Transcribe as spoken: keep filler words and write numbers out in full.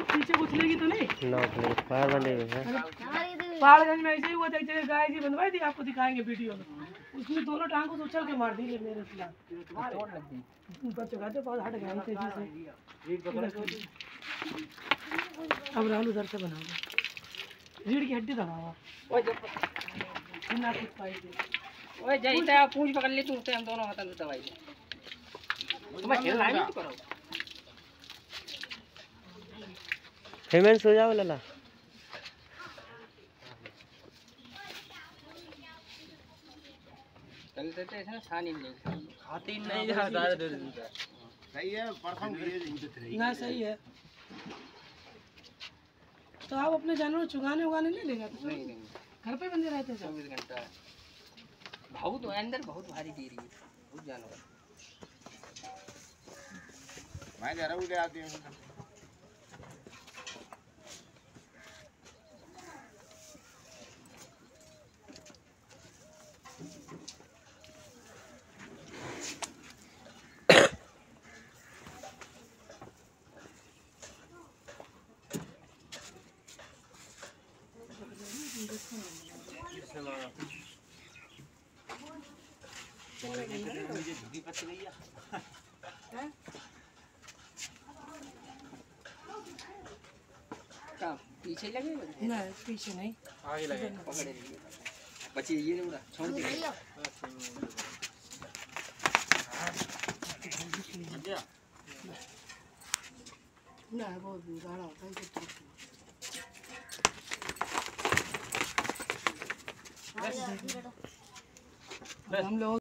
पीछे उछलेगी तो नहीं? ना उछलेगी, फायर बंदे है। पहाड़गंज में ऐसे ही हुआ था, एक जगह गाय जी बनवाई थी, आपको दिखाएंगे वीडियो में। उसने दोनों टांगों से उछल के मार दी मेरे खिलाफ। बच्चे कहते पास हट गए तेजी से। अब राहुल उधर से बनाओगे, रीढ़ की हड्डी दबाओ। ओए जैसे पूंछ पकड़ ली तू उससे हम दोनों हाथों से दवाई दे। तुम खेल लाइन मत करो। फेमेंस हो जाओ लला। चल देते ऐसे ना छानी नहीं खाती नहीं जा दादा दे देता सही है परसों ये ना सही है। तो आप अपने जानवर चुगाने उगाने नहीं लेगा? तो नहीं नहीं घर पे बंदे रहते हैं चौबीस घंटा बहुत अंदर बहुत भारी डेरी है बहुत जानवर। मैं जरा उड़े आती हूँ कहाँ पीछे लगे ना, पीछे नहीं, आगे लगे पकड़े बच्चे ये नहीं उड़ा छोड़ दे ना बहुत गाढ़ा होता है। हम लोग